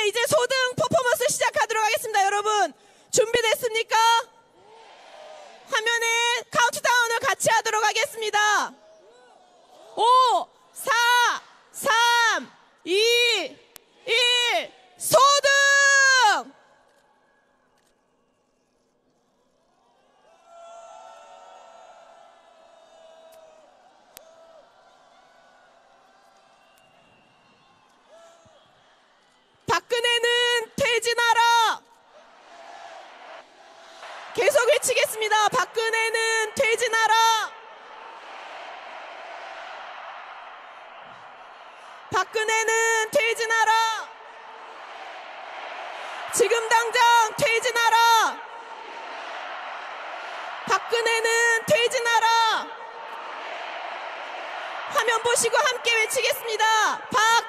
네, 이제 소등 퍼포먼스 시작하도록 하겠습니다. 여러분 준비됐습니까? 화면에 카운트다운을 같이 하도록 하겠습니다. 5, 4, 3, 2, 1, 소등! 박근혜는 퇴진하라! 계속 외치겠습니다. 박근혜는 퇴진하라! 박근혜는 퇴진하라! 지금 당장 퇴진하라! 박근혜는 퇴진하라! 화면 보시고 함께 외치겠습니다.